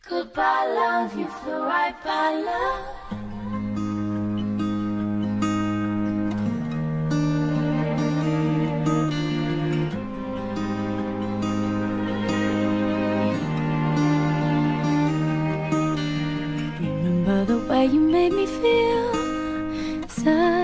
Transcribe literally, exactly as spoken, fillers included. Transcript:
Goodbye, love, you flew right by, love. Remember the way you made me feel. So